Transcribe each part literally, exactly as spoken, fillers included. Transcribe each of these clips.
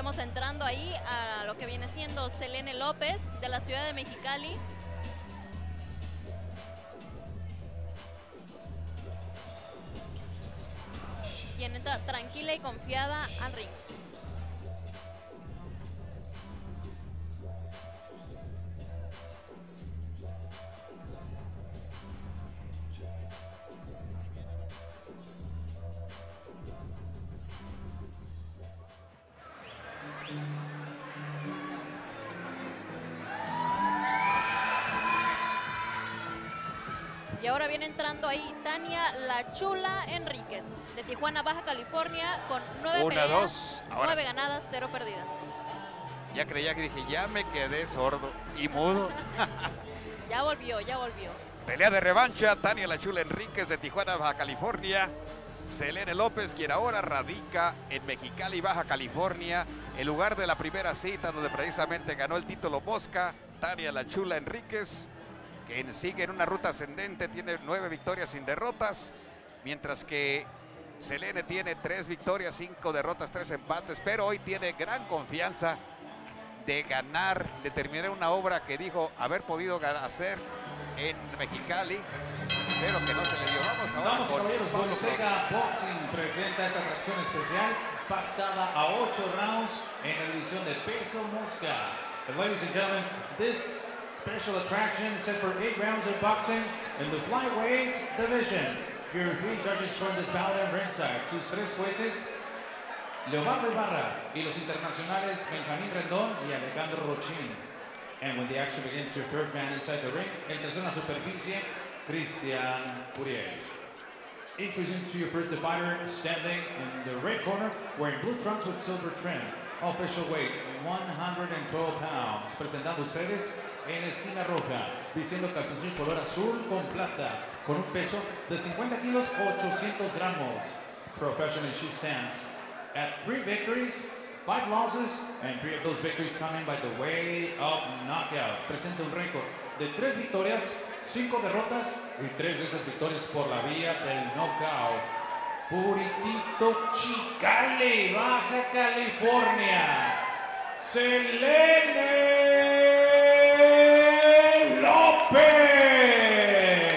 Vemos entrando ahí a lo que viene siendo Selene López de la ciudad de Mexicali. Quien entra tranquila y confiada al ring. Y ahora viene entrando ahí Tania La Chula Enríquez, de Tijuana, Baja California, con nueve Una, peleas, dos, ahora nueve sí. ganadas, cero perdidas. Ya creía que dije, ya me quedé sordo y mudo. Ya volvió, ya volvió. Pelea de revancha, Tania La Chula Enríquez de Tijuana, Baja California. Selene López, quien ahora radica en Mexicali, Baja California, el lugar de la primera cita donde precisamente ganó el título Mosca. Tania La Chula Enríquez, quien sigue en una ruta ascendente, tiene nueve victorias sin derrotas, mientras que Selene tiene tres victorias, cinco derrotas, tres empates, pero hoy tiene gran confianza de ganar, de terminar una obra que dijo haber podido hacer en Mexicali, pero que no se le dio. Vamos ahora Vamos, con caballeros, Pablo Fonseca Boxing presenta esta atracción especial pactada a ocho rounds en la división de peso mosca. And ladies and gentlemen, this special attraction is set for eight rounds of boxing in the flyweight division. Your three judges from this bout at ringside. Sus tres jueces, Leobardo Ibarra, y los internacionales Benjamín Rendón y Alejandro Rochín. And when the action begins, your third man inside the ring, el tercero en la superficie, Cristian Curiel. Introducing to your first fighter, standing in the red corner, wearing blue trunks with silver trim. Official weight, one hundred twelve pounds. Presentando ustedes en la esquina roja, vistiendo calzoncillo color azul con plata, con un peso de cincuenta kilos, ochocientos gramos. Professionally, she stands at three victories, five losses, and three of those victories coming by the way of knockout. Presenta un récord de tres victorias, cinco derrotas y tres de esas victorias por la vía del knockout. Puritito Chicale, Baja California, Selene López.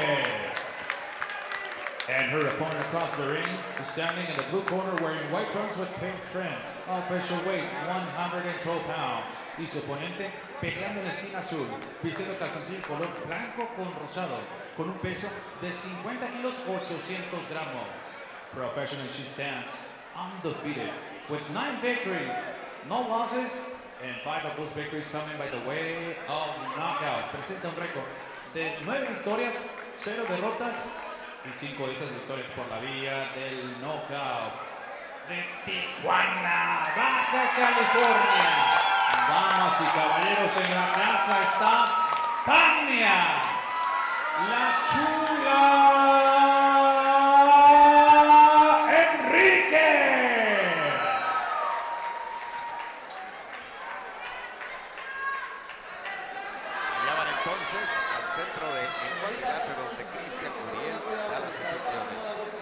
And her opponent across the ring is standing in the blue corner wearing white trunks with pink trim. Official weight, one hundred twelve pounds. Y su oponente peleando en la esquina azul, vistiendo calzoncillo color blanco con rosado, con un peso de cincuenta kilos, ochocientos gramos. Professionally, she stands undefeated with nine victories, no losses, and five of those victories coming by the way of knockout. Presenta un récord de nueve victorias, cero derrotas y cinco de esas victorias por la vía del knockout. De Tijuana, Baja California. Damas y caballeros, en la casa está Tania La Chula Enríquez. Ya van entonces al centro del cuadrilátero donde Cristian Curiel da las instrucciones.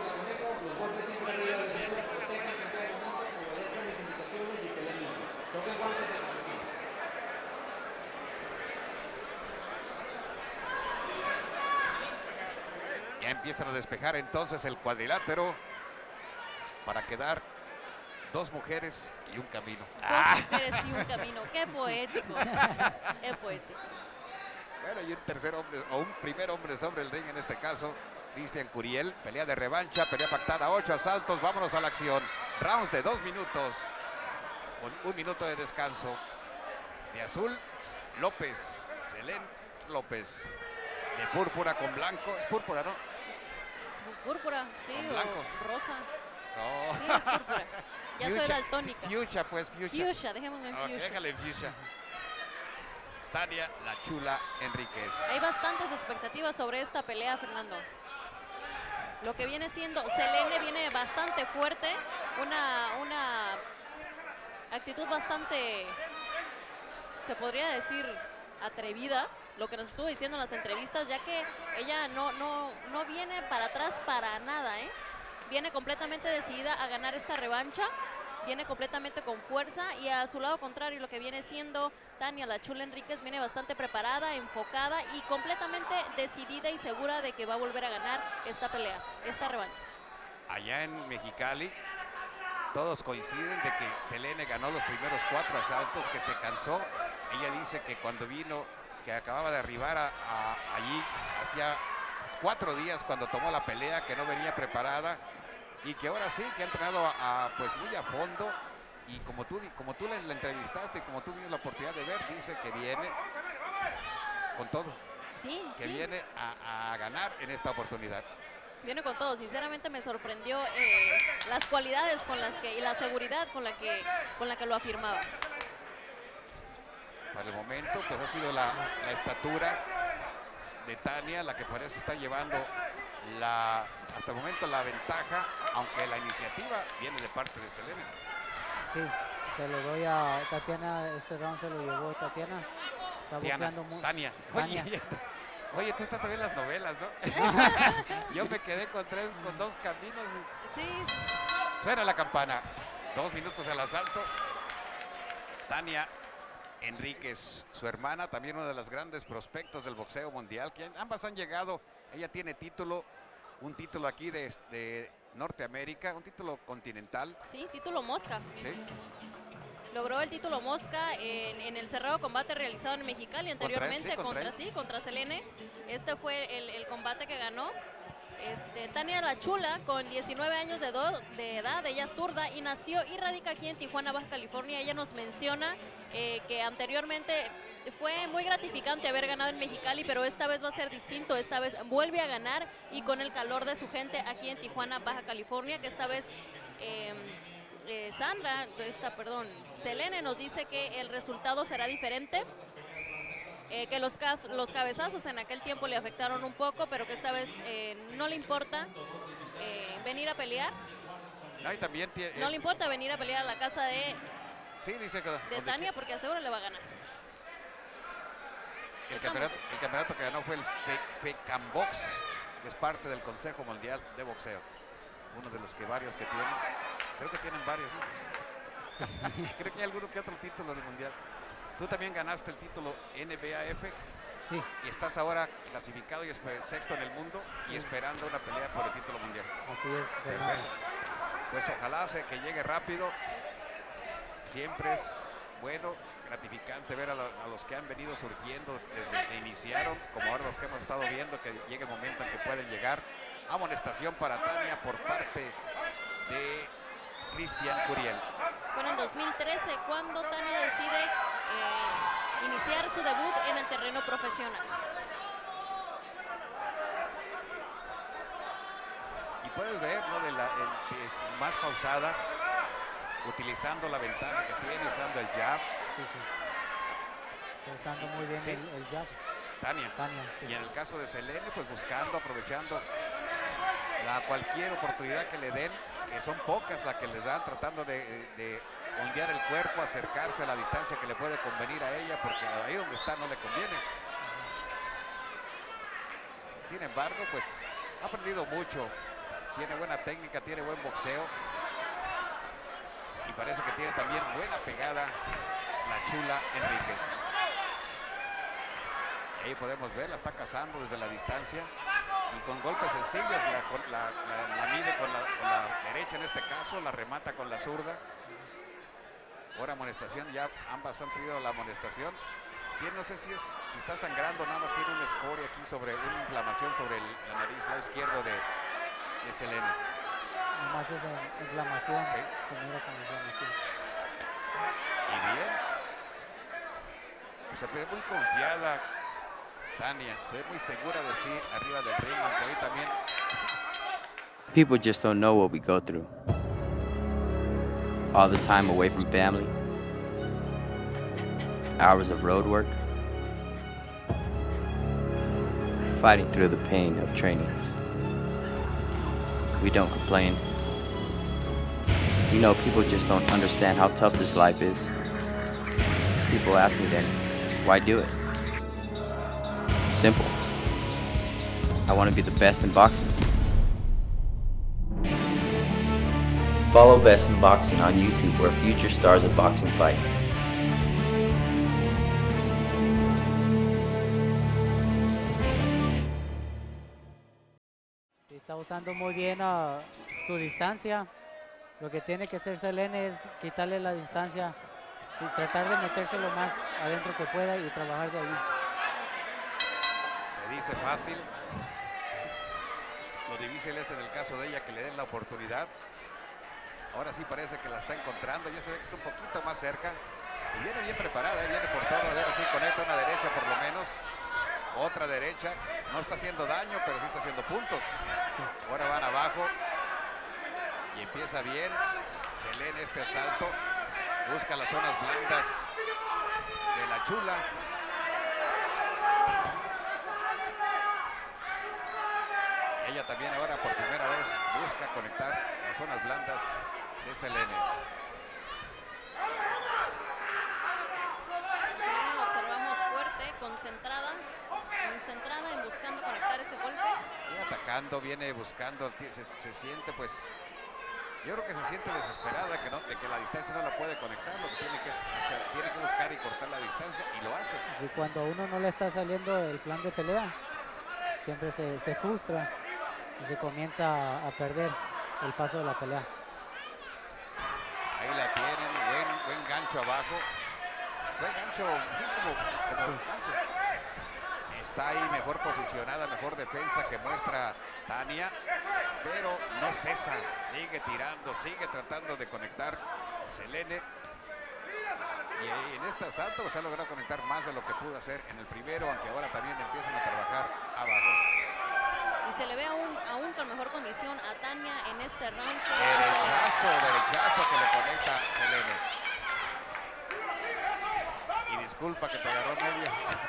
Ya empiezan a despejar entonces el cuadrilátero para quedar dos mujeres y un camino. Dos Ah. mujeres y un camino. Qué poético. Qué poético. Bueno, y un tercer hombre, o un primer hombre sobre el ring en este caso, Cristian Curiel. Pelea de revancha, pelea pactada, ocho asaltos. Vámonos a la acción. Rounds de dos minutos, con un minuto de descanso. De azul, López, Selene López. De púrpura con blanco. Es púrpura, ¿no? Púrpura, sí, Con o blanco. rosa. No. Sí, es púrpura. Ya soy Fuchsia, daltónica. Fuchsia, pues, fuchsia. Fuchsia, dejémoslo en Ok, fuchsia. déjale en fuchsia. Tania La Chula Enríquez. Hay bastantes expectativas sobre esta pelea, Fernando. Lo que viene siendo, Selene viene bastante fuerte, una, una actitud bastante, se podría decir, atrevida, lo que nos estuvo diciendo en las entrevistas, ya que ella no, no, no viene para atrás para nada, ¿eh? Viene completamente decidida a ganar esta revancha viene completamente con fuerza, y a su lado contrario lo que viene siendo Tania La Chula Enríquez viene bastante preparada, enfocada y completamente decidida y segura de que va a volver a ganar esta pelea, esta revancha. Allá en Mexicali todos coinciden de que Selene ganó los primeros cuatro asaltos, que se cansó. Ella dice que cuando vino, que acababa de arribar a, a, allí hacía cuatro días cuando tomó la pelea, que no venía preparada, y que ahora sí, que ha entrenado a, a, pues muy a fondo, y como tú, como tú la, la entrevistaste, y como tú tienes la oportunidad de ver, dice que viene con todo, sí, que sí. viene a, a ganar en esta oportunidad. Viene con todo. Sinceramente me sorprendió eh, las cualidades con las que y la seguridad con la que con la que lo afirmaba. Para el momento, pues ha sido la, la estatura de Tania la que parece está llevando la hasta el momento la ventaja, aunque la iniciativa viene de parte de Selene. Sí, se lo doy a Tatiana, este round se lo llevó Tatiana. Está Diana, boxeando muy... Tania. Tania. Oye, oye, tú estás también en las novelas, ¿no? Yo me quedé con tres, con dos caminos. Sí. Suena la campana. Dos minutos al asalto. Tania Enríquez, su hermana, también una de las grandes prospectos del boxeo mundial, que ambas han llegado. Ella tiene título, un título aquí de, de Norteamérica, un título continental. Sí, título Mosca. Sí. Logró el título Mosca en, en el cerrado combate realizado en Mexicali anteriormente Contra, contra, sí, contra, sí, contra Selene. Este fue el, el combate que ganó. Este, Tania La Chula, con diecinueve años de, do, de edad, ella es zurda y nació y radica aquí en Tijuana, Baja California. Ella nos menciona eh, que anteriormente fue muy gratificante haber ganado en Mexicali, pero esta vez va a ser distinto. Esta vez vuelve a ganar y con el calor de su gente aquí en Tijuana, Baja California, que esta vez eh, eh, Sandra, esta, perdón, Selene nos dice que el resultado será diferente. Eh, que los, los cabezazos en aquel tiempo le afectaron un poco, pero que esta vez eh, no le importa eh, venir a pelear. No, y también tiene, no es, le importa venir a pelear a la casa de, sí, dice que, de Tania, que, porque seguro le va a ganar. El campeonato, el campeonato que ganó fue el FECAMBOX, que es parte del Consejo Mundial de Boxeo. Uno de los que varios que tienen. Creo que tienen varios, ¿no? Sí. Creo que hay alguno que otro título del Mundial. Tú también ganaste el título N B A F. Sí. Y estás ahora clasificado y sexto en el mundo y esperando una pelea por el título mundial. Así es, Fernando. Pues ojalá se, que llegue rápido. Siempre es bueno, gratificante ver a, lo, a los que han venido surgiendo desde que iniciaron, como ahora los que hemos estado viendo, que llegue el momento en que pueden llegar. Amonestación para Tania por parte de Cristian Curiel. Bueno, en dos mil trece, cuando Tania decide eh, iniciar su debut en el terreno profesional. Y puedes ver, ¿no? De la, el, que es más pausada, utilizando la ventaja que tiene, usando el jab. Sí, sí. Usando muy bien Sí. el, el jab. Tania. Tania, sí. Y en el caso de Selene, pues buscando, aprovechando la cualquier oportunidad que le den, que son pocas las que les dan, tratando de, de ondear el cuerpo, acercarse a la distancia que le puede convenir a ella, porque ahí donde está no le conviene. Sin embargo, pues ha aprendido mucho, tiene buena técnica, tiene buen boxeo y parece que tiene también buena pegada la Chula Enríquez. Ahí podemos ver, la está cazando desde la distancia y con golpes sencillos, la, la, la, la mide con la, con la derecha en este caso, la remata con la zurda. Ahora amonestación, ya ambas han pedido la amonestación. Tiene, no sé si, es, si está sangrando, nada más tiene una escoria aquí sobre una inflamación sobre el, la nariz lado izquierdo de, de Selene. Nada más es en inflamación, Sí. se mira con inflamación. Y bien, pues se ve muy confiada Tania, se ve muy segura de sí arriba del ring, aunque ahí también. People just don't know what we go through. All the time away from family, hours of road work, fighting through the pain of training. We don't complain. You know, people just don't understand how tough this life is. People ask me then, why do it? Simple. I want to be the best in boxing. Follow Best in Boxing on YouTube, where future stars of boxing fight. Sí, está usando muy bien uh, su distancia. Lo que tiene que hacer Selene es quitarle la distancia, sí, tratar de meterse lo más adentro que pueda y trabajar de ahí. Se dice fácil. Lo difícil es en el caso de ella que le den la oportunidad. Ahora sí parece que la está encontrando. Ya se ve que está un poquito más cerca. Y viene bien preparada, ¿eh? Viene por todo. A ver si conecta una derecha por lo menos. Otra derecha. No está haciendo daño, pero sí está haciendo puntos. Ahora van abajo. Y empieza bien. Selene este asalto. Busca las zonas blandas de la chula. Ella también ahora por primera vez busca conectar las zonas blandas de Selene. Selene la observamos fuerte, concentrada, concentrada en buscando conectar ese golpe. Viene atacando, viene buscando, se, se siente pues, yo creo que se siente desesperada que no, de que la distancia no la puede conectar, lo que tiene que hacer, tiene que buscar y cortar la distancia y lo hace. Y cuando a uno no le está saliendo el plan de pelea, siempre se, se frustra y se comienza a, a perder el paso de la pelea. Ahí la tienen, buen, buen gancho abajo. Buen gancho, sí, como, como gancho. Está ahí mejor posicionada, mejor defensa que muestra Tania, pero no cesa, sigue tirando, sigue tratando de conectar Selene. Y ahí en este asalto pues, ha logrado conectar más de lo que pudo hacer en el primero, aunque ahora también empiezan a trabajar abajo. Y se le ve aún, aún con mejor condición a Tania en este round. Derechazo, derechazo que le conecta Selene. Y disculpa que te agarró media.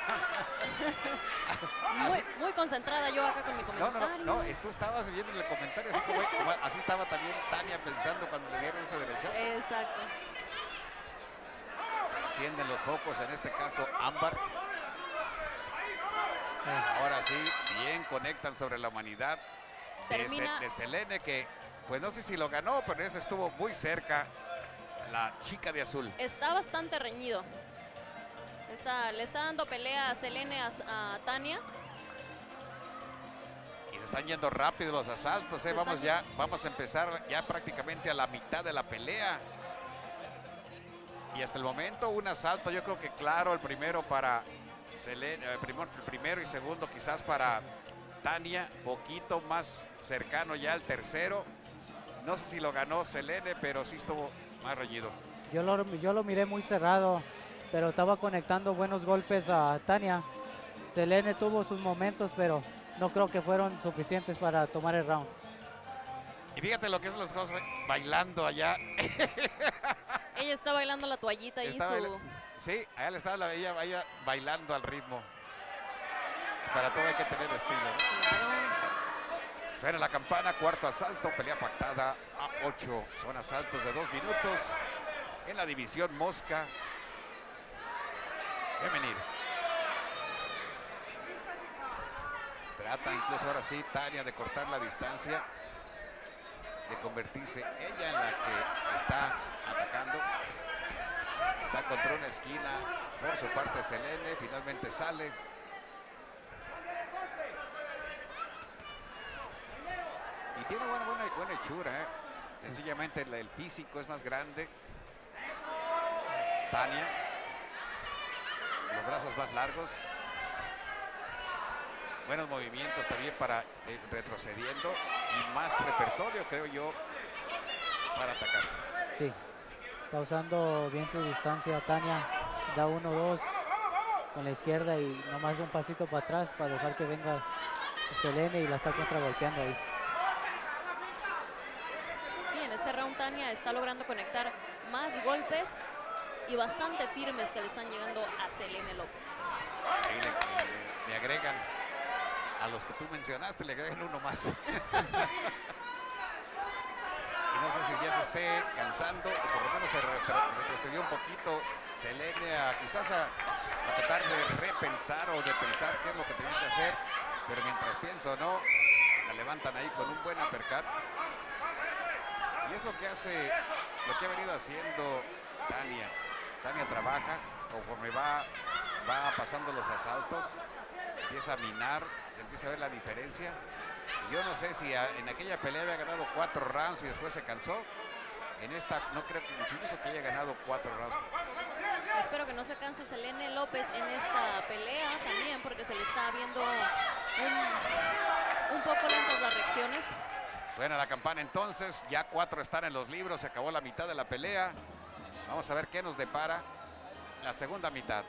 Muy, muy concentrada yo acá con mi No, comentario. no, no, no, tú estabas viendo en el comentario, así, como, como, así estaba también Tania pensando cuando le dieron ese derechazo. Exacto. Se encienden los focos, en este caso Ámbar. Ahora sí, bien conectan sobre la humanidad de, Termina- Se- de Selene, que pues no sé si lo ganó, pero ese estuvo muy cerca, la chica de azul. Está bastante reñido. Está, le está dando pelea a Selene a, a Tania. Y se están yendo rápido los asaltos, ¿eh? Se Vamos están- ya, vamos a empezar ya prácticamente a la mitad de la pelea. Y hasta el momento un asalto, yo creo que claro, el primero para Selene, el primero, el primero y segundo quizás para Tania, poquito más cercano ya el tercero. No sé si lo ganó Selene, pero sí estuvo más reñido. Yo lo, yo lo miré muy cerrado, pero estaba conectando buenos golpes a Tania. Selene tuvo sus momentos, pero no creo que fueron suficientes para tomar el round. Y fíjate lo que es las cosas, bailando allá. Ella está bailando la toallita y Está su... baila- Sí, allá le estaba la ella, ella bailando al ritmo. Para todo hay que tener estilo, ¿no? Claro. Suena la campana, cuarto asalto, pelea pactada a ocho. Son asaltos de dos minutos en la división mosca femenil. Trata incluso ahora sí Tania de cortar la distancia, de convertirse ella en la que está atacando. Está contra una esquina, por su parte Selene, finalmente sale. Y tiene buena, buena, buena hechura, ¿eh? Sencillamente el, el físico es más grande. Tania, los brazos más largos. Buenos movimientos también para eh, retrocediendo y más repertorio, creo yo, para atacar. Sí, está usando bien su distancia Tania. Da uno, dos con la izquierda y nomás un pasito para atrás para dejar que venga Selene y la está contragolpeando ahí. Sí, en este round Tania está logrando conectar más golpes y bastante firmes que le están llegando a Selene López. Ahí le, le- le agregan a los que tú mencionaste, le agregan uno más. Y no sé si ya se esté cansando, o por lo menos se retro- retrocedió un poquito Selene a quizás a, a tratar de repensar o de pensar qué es lo que tenía que hacer, pero mientras pienso no, la levantan ahí con un buen uppercut. Y es lo que hace, lo que ha venido haciendo Tania. Tania trabaja, conforme va, va pasando los asaltos, empieza a minar, se empieza a ver la diferencia. Y yo no sé si a, en aquella pelea había ganado cuatro rounds y después se cansó. En esta no creo que incluso que haya ganado cuatro rounds. Espero que no se canse Selene López en esta pelea también, porque se le está viendo un, un poco lentas las reacciones. Suena la campana entonces, ya cuatro están en los libros, se acabó la mitad de la pelea. Vamos a ver qué nos depara la segunda mitad.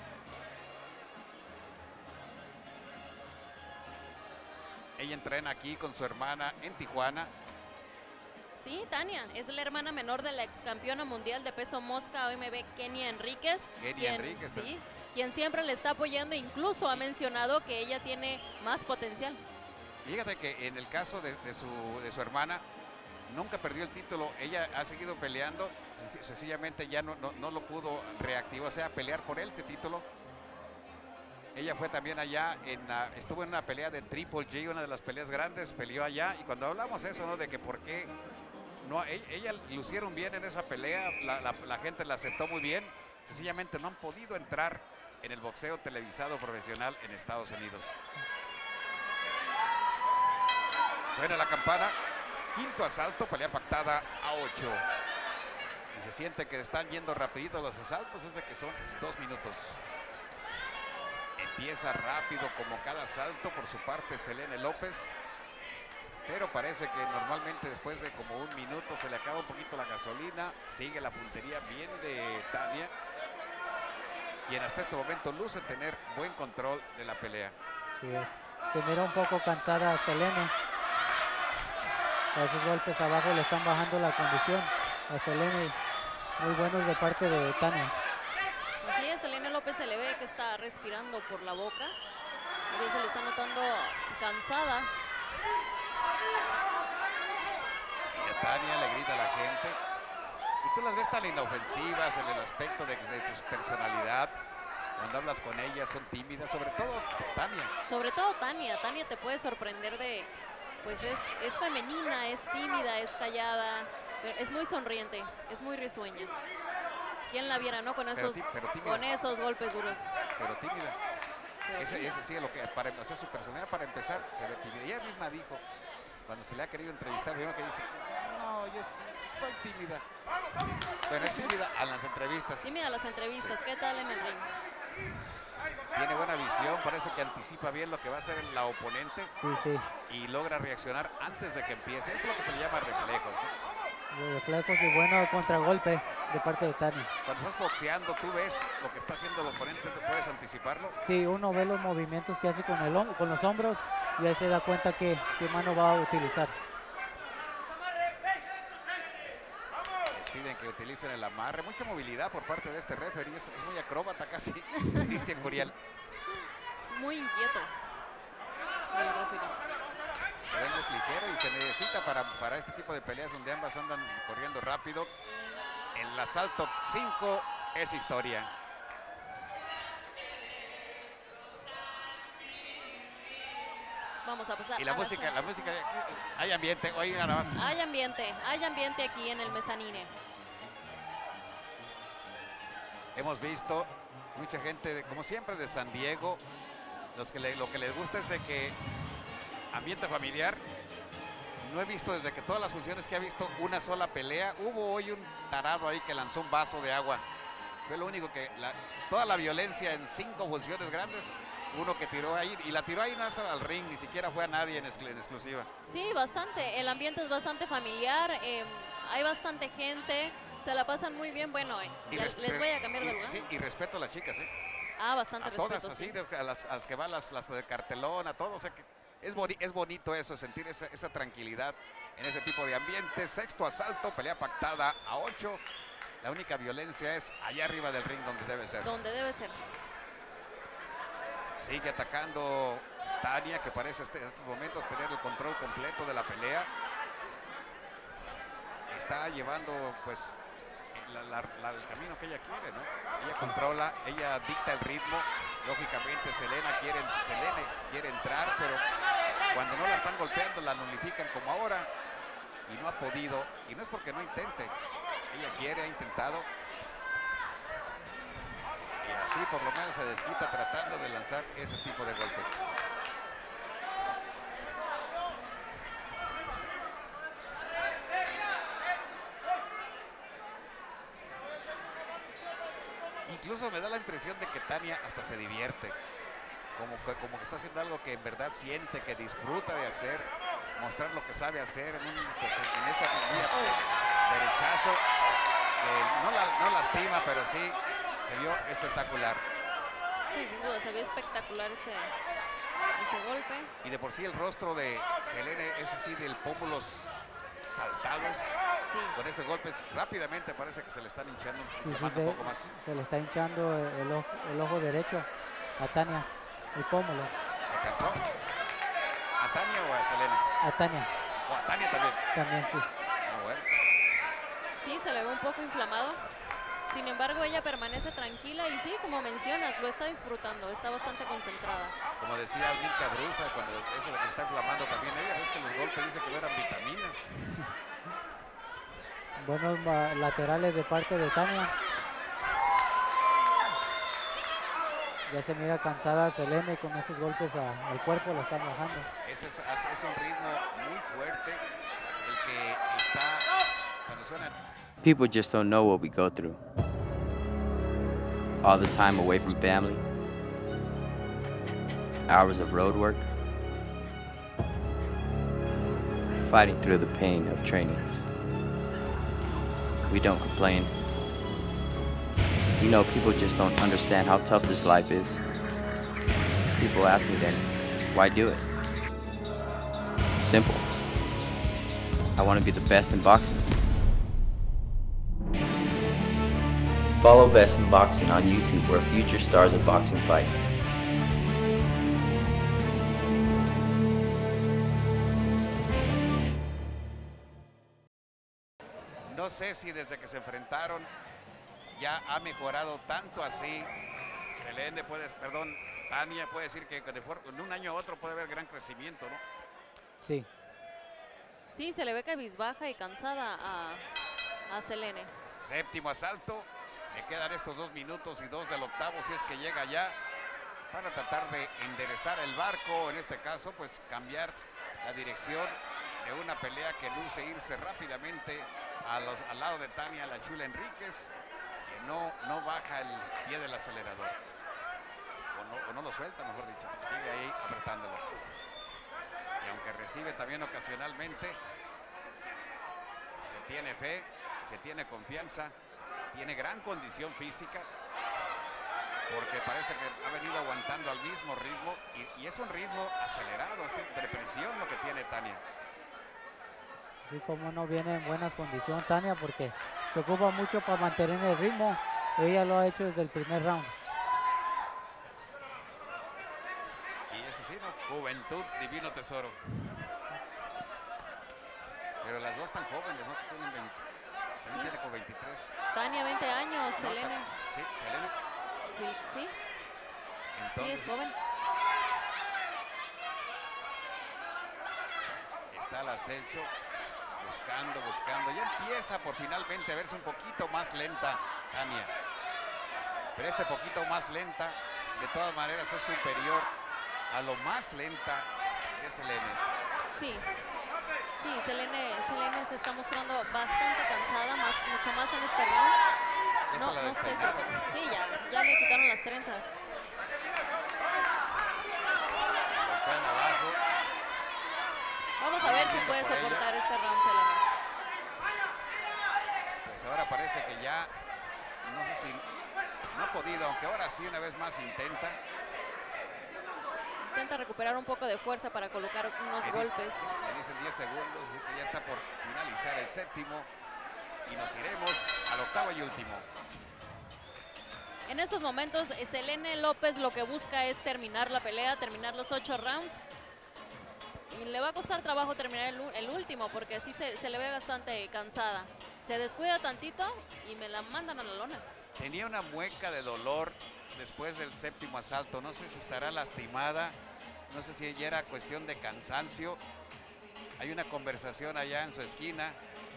Ella entrena aquí con su hermana en Tijuana. Sí, Tania, es la hermana menor de la ex campeona mundial de peso mosca O M B, Kenia Enríquez. Kenia quien, Enríquez. Sí, quien siempre le está apoyando, incluso ha mencionado que ella tiene más potencial. Fíjate que en el caso de, de, su, de su hermana, nunca perdió el título. Ella ha seguido peleando, sencillamente ya no, no, no lo pudo reactivar, o sea, pelear por él ese título. Ella fue también allá, en la, estuvo en una pelea de Triple G, una de las peleas grandes, peleó allá. Y cuando hablamos eso, ¿no? De que por qué no, ella, ella lucieron bien en esa pelea, la, la, la gente la aceptó muy bien. Sencillamente no han podido entrar en el boxeo televisado profesional en Estados Unidos. Suena la campana, quinto asalto, pelea pactada a ocho. Y se siente que están yendo rapidito los asaltos, es de que son dos minutos. Empieza rápido como cada asalto por su parte Selene López. Pero parece que normalmente después de como un minuto se le acaba un poquito la gasolina. Sigue la puntería bien de Tania. Y en hasta este momento luce tener buen control de la pelea. Sí, se mira un poco cansada Selene. A esos golpes abajo le están bajando la condición a Selene. Muy buenos de parte de Tania. Así es, Selene López se le ve que está respirando por la boca. Y se le está notando cansada. Y a Tania le grita a la gente. Y tú las ves tan inofensivas en el aspecto de, de su personalidad. Cuando hablas con ellas son tímidas, sobre todo Tania. Sobre todo Tania. Tania te puede sorprender de... Pues es, es femenina, es tímida, es callada, es muy sonriente, es muy risueña. ¿Quién la viera, no? Con esos, pero, pero con esos golpes duros. Pero tímida. Ese, ese sí es lo que, para hacer su personalidad, para empezar, se ve tímida. Ella misma dijo, cuando se le ha querido entrevistar, primero que dice, no, yo soy tímida. Pero es tímida a las entrevistas. Tímida a las entrevistas, sí. ¿Qué tal en el ring? Tiene buena visión, parece que anticipa bien lo que va a hacer la oponente. Sí, sí. Y logra reaccionar antes de que empiece. Eso es lo que se le llama reflejos, ¿no? Los reflejos y bueno contragolpe de parte de Tania. Cuando estás boxeando, tú ves lo que está haciendo el oponente, ¿tú puedes anticiparlo? Sí, uno ve los movimientos que hace con, el, con los hombros y ahí se da cuenta que, qué mano va a utilizar. Les piden que utilicen el amarre. Mucha movilidad por parte de este referee. Es, es muy acróbata casi, Cristian Curiel. Muy inquieto el referee. Él es ligero y se necesita para, para este tipo de peleas donde ambas andan corriendo rápido. El asalto cinco es historia. Vamos a pasar. Y la a música, la, la música, hay ambiente, oye nada más. Hay ambiente, hay ambiente aquí en el mezanine. Hemos visto mucha gente, de, como siempre, de San Diego. Los que le, lo que les gusta es de que ambiente familiar. No he visto desde que todas las funciones que he visto una sola pelea. Hubo hoy un tarado ahí que lanzó un vaso de agua. Fue lo único que, la, toda la violencia en cinco funciones grandes, uno que tiró ahí, y la tiró ahí no al ring, ni siquiera fue a nadie en, exclu en exclusiva. Sí, bastante, el ambiente es bastante familiar, eh, hay bastante gente, se la pasan muy bien, bueno, eh, ya les voy a cambiar de lugar. Sí, y respeto a las chicas, ¿eh? Ah, bastante a respeto, todas, así, sí. a, las, a las que van las, las de cartelón, a todos, o sea que es, boni es bonito eso, sentir esa, esa tranquilidad en ese tipo de ambiente. Sexto asalto, pelea pactada a ocho. La única violencia es allá arriba del ring donde debe ser. Donde debe ser. Sigue atacando Tania, que parece este, en estos momentos tener el control completo de la pelea. Está llevando pues la, la, la, el camino que ella quiere, ¿no? Ella controla, ella dicta el ritmo. Lógicamente Selena quiere, Selene quiere entrar, pero cuando no la están golpeando la nulifican como ahora. y no ha podido, y no es porque no intente, ella quiere, ha intentado, y así por lo menos se desquita tratando de lanzar ese tipo de golpes. Incluso me da la impresión de que Tania hasta se divierte, como que, como que está haciendo algo que en verdad siente, que disfruta de hacer, mostrar lo que sabe hacer en, un, pues, en esta tendría derechazo, que no, la, no lastima, pero sí se vio espectacular. Sí, sin duda, se vio espectacular ese, ese golpe. Y de por sí el rostro de Selene es así del pómulos saltados. Sí. Con ese golpe rápidamente parece que se le están hinchando Sí, sí, un se, poco más. se le está hinchando el ojo, el ojo derecho a Tania, el pómulo. ¿Se cansó? ¿A Tania o a Selene? A Tania. O a Tania también. También, sí. Ah, bueno. Sí, se le ve un poco inflamado. Sin embargo, ella permanece tranquila y sí, como mencionas, lo está disfrutando, está bastante concentrada. Como decía Milka Drusa, cuando eso de que está inflamando también ella, es que los golpes dice que no eran vitaminas. Buenos laterales de parte de Tania. Ya se mira cansada Selene con esos golpes a, al cuerpo, lo están bajando. Ese es, es un ritmo muy fuerte el que está cuando suena. People just don't know what we go through. All the time away from family. Hours of road work. Fighting through the pain of training. We don't complain. You know, people just don't understand how tough this life is. People ask me then, why do it? Simple. I want to be the best in boxing. Follow Best in Boxing on YouTube, where future stars of boxing fight. No sé si desde que se enfrentaron ya ha mejorado tanto así. Selene puede, perdón, Tania puede decir que de, de un año a otro puede haber gran crecimiento, ¿no? Sí. Sí, se le ve cabizbaja y cansada a, a Selene. Séptimo asalto. Le quedan estos dos minutos y dos del octavo, si es que llega ya, para tratar de enderezar el barco. En este caso, pues cambiar la dirección de una pelea que luce irse rápidamente a los, al lado de Tania La Chula Enríquez, que no, no baja el pie del acelerador. O no, o no lo suelta, mejor dicho. Sigue ahí apretándolo. Y aunque recibe también ocasionalmente, se tiene fe, se tiene confianza. Tiene gran condición física, porque parece que ha venido aguantando al mismo ritmo, y, y es un ritmo acelerado, ¿sí? De presión lo que tiene Tania. Sí, como no viene en buenas condiciones Tania, porque se ocupa mucho para mantener el ritmo. Ella lo ha hecho desde el primer round. Y ese sí, ¿no? Juventud, divino tesoro. Pero las dos tan jóvenes, ¿no? Tienen veinte. También Sí. tiene como veintitrés. Tania, veinte años, No, Selene. Sí, Selene. Sí, sí, sí, Entonces, es joven. está al acecho, buscando, buscando. Ya empieza por finalmente a verse un poquito más lenta Tania. Pero ese poquito más lenta, de todas maneras, es superior a lo más lenta de Selene. Sí, sí, Selene, Selene se está mostrando bastante cansada, más, mucho más en este round. Esta No, la no sé si... despeinaron. Sí, ya, ya le quitaron las trenzas. Golpean abajo. Vamos a ver si Yendo puede por ella. soportar este round, Selene. Pues ahora parece que ya, no sé si, no ha podido, aunque ahora sí una vez más intenta. Intenta recuperar un poco de fuerza para colocar unos Le golpes. dicen, sí, le dicen diez segundos, así que ya está por finalizar el séptimo. Y nos iremos al octavo y último. En estos momentos, eh, Selene López lo que busca es terminar la pelea, terminar los ocho rounds. Y le va a costar trabajo terminar el, u- el último, porque sí se, se le ve bastante cansada. Se descuida tantito y me la mandan a la lona. Tenía una mueca de dolor después del séptimo asalto. No sé si estará lastimada, no sé si ya era cuestión de cansancio, Hay una conversación allá en su esquina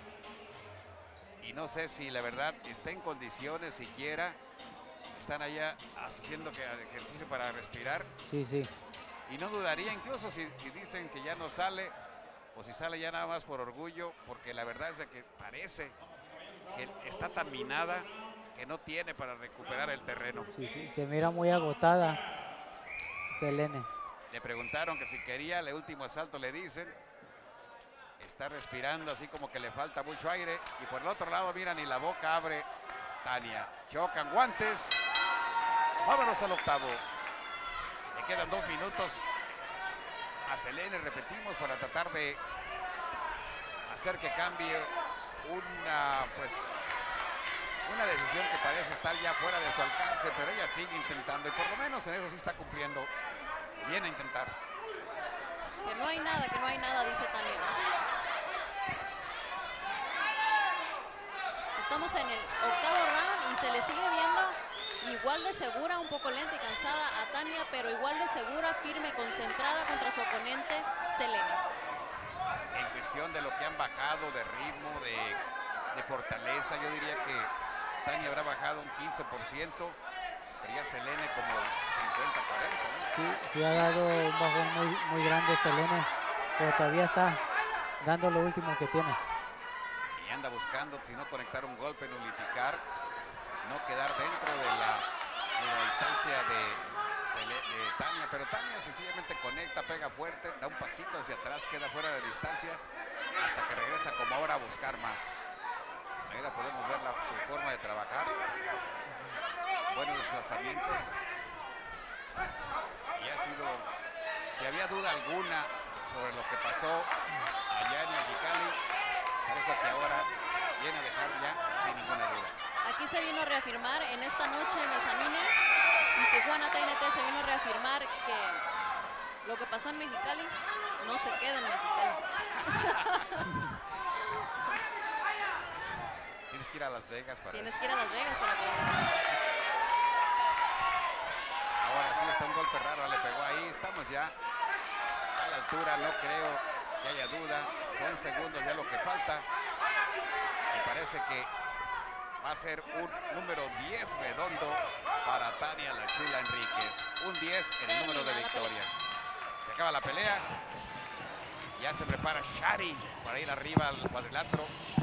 y no sé si la verdad está en condiciones siquiera. Están allá haciendo que ejercicio para respirar. Sí, sí. Y no dudaría incluso si, si dicen que ya no sale o si sale ya nada más por orgullo, porque la verdad es de que parece que está tan minada que no tiene para recuperar el terreno. Sí, sí, se mira muy agotada Selene. Le preguntaron que si quería el último asalto, le dicen. Está respirando así como que le falta mucho aire. Y por el otro lado, mira, ni la boca abre Tania. Chocan guantes. Vámonos al octavo. Le quedan dos minutos a Selene, repetimos, para tratar de hacer que cambie una, pues, una decisión que parece estar ya fuera de su alcance, pero ella sigue intentando y por lo menos en eso sí está cumpliendo. Viene a intentar. Que no hay nada, que no hay nada, dice Tania. Estamos en el octavo round y se le sigue viendo igual de segura, un poco lenta y cansada a Tania, pero igual de segura, firme, concentrada contra su oponente, Selene. En cuestión de lo que han bajado de ritmo, de, de fortaleza, yo diría que Tania habrá bajado un quince por ciento, pero ya Selene como cincuenta cuarenta, ¿no? Sí, sí ha dado un bajón muy, muy grande Selene, pero todavía está dando lo último que tiene. Y anda buscando, si no conectar un golpe, nulificar, no quedar dentro de la, de la distancia de, de Tania, pero Tania sencillamente conecta, pega fuerte, da un pasito hacia atrás, queda fuera de distancia, hasta que regresa como ahora a buscar más. Ahí la podemos ver la, su forma de trabajar, buenos desplazamientos, y ha sido, si había duda alguna sobre lo que pasó allá en Mexicali, parece que ahora viene a dejar ya sin ninguna duda. Aquí se vino a reafirmar en esta noche en Mezanine y Tijuana T N T se vino a reafirmar que lo que pasó en Mexicali no se queda en Mexicali. Tienes que ir a Las Vegas para Tienes eso. que ir a Las Vegas para poder. Ahora sí está un golpe raro, le pegó ahí, estamos ya a la altura, no creo que haya duda, son segundos ya lo que falta y parece que va a ser un número diez redondo para Tania La Chula Enríquez, un diez en el número de victorias. Se acaba la pelea, ya se prepara Shari para ir arriba al cuadrilátero.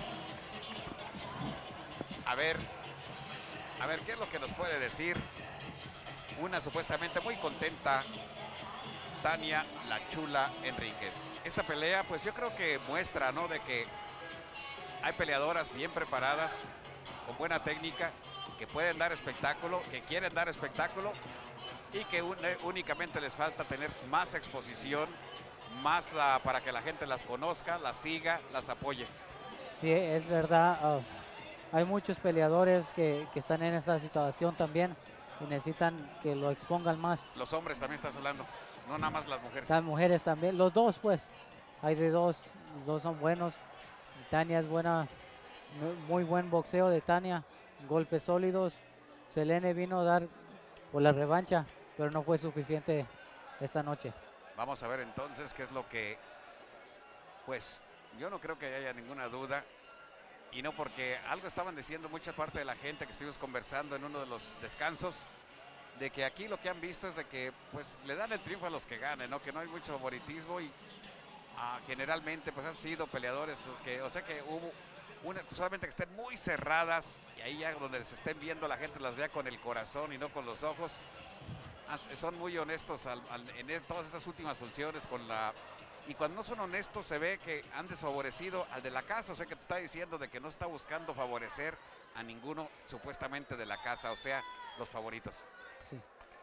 A ver, a ver qué es lo que nos puede decir una supuestamente muy contenta Tania La Chula Enríquez. Esta pelea, pues yo creo que muestra, ¿no?, de que hay peleadoras bien preparadas, con buena técnica, que pueden dar espectáculo, que quieren dar espectáculo y que un, únicamente les falta tener más exposición, más uh, para que la gente las conozca, las siga, las apoye. Sí, es verdad. Uh, hay muchos peleadores que, que están en esa situación también y necesitan que lo expongan más. Los hombres también estás hablando, no nada más las mujeres. Las mujeres también, los dos pues, hay de dos, los dos son buenos. Tania es buena, muy buen boxeo de Tania, golpes sólidos. Selene vino a dar por la revancha, pero no fue suficiente esta noche. Vamos a ver entonces qué es lo que, pues yo no creo que haya ninguna duda, y no porque algo estaban diciendo mucha parte de la gente que estuvimos conversando en uno de los descansos, de que aquí lo que han visto es de que pues le dan el triunfo a los que ganen, ¿no? Que no hay mucho favoritismo y uh, generalmente pues han sido peleadores que, o sea que hubo una, solamente que estén muy cerradas y ahí ya donde se estén viendo la gente las vea con el corazón y no con los ojos. Son muy honestos al, al, en el, todas estas últimas funciones con la, y cuando no son honestos se ve que han desfavorecido al de la casa, o sea que te está diciendo de que no está buscando favorecer a ninguno supuestamente de la casa, o sea, los favoritos. Sí.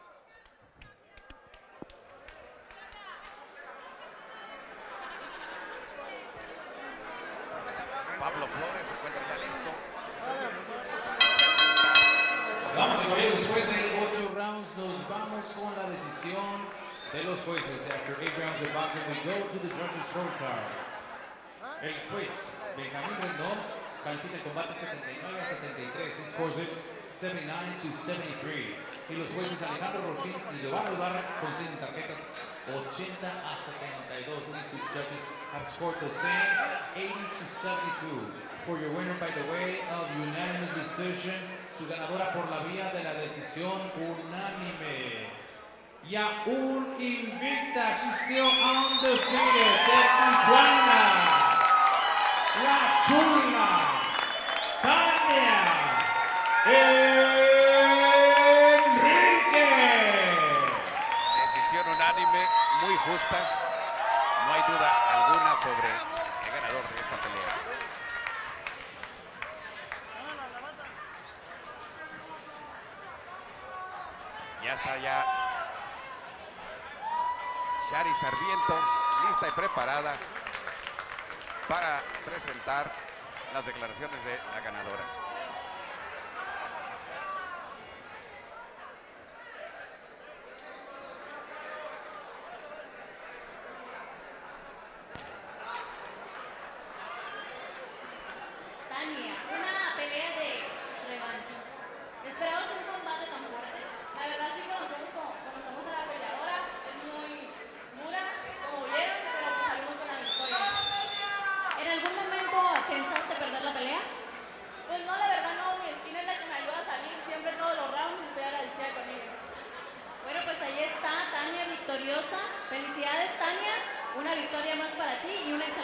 Pablo Flores se encuentra ya listo. Vamos a ver, después de ocho rounds nos vamos con la decisión de los jueces. After eight rounds of boxing, we go to the judges' scorecards. El juez Benjamín Rendón califica el combate setenta y nueve a setenta y tres. He scores it seventy-nine to seventy-three. y los jueces Alejandro Rochín y Giovanni Ibarra consiguen tarjetas ochenta a setenta y dos. These two judges have scored the same, eighty to seventy-two. For your winner by the way of unanimous decision, su ganadora por la vía de la decisión unánime. Y aún invicta, she's still undefeated, de Tijuana, la chula, Tania Enríquez. Decisión unánime, muy justa. No hay duda alguna sobre el ganador de esta pelea. Ya está ya Shari Sarmiento, lista y preparada para presentar las declaraciones de la ganadora. Tania, una pelea de revancha. ¿Esperabas un combate tan fuerte? La verdad sí conocemos, como- conocemos a la peleadora, es muy dura, como vieron, pero pues salimos con la victoria. ¿En algún momento pensaste perder la pelea? Pues no, la verdad no, mi esquina es la que me ayuda a salir, siempre todos los rounds y estoy agradecida con ellos. Bueno, pues ahí está Tania victoriosa. Felicidades, Tania. Una victoria más para ti y una excelente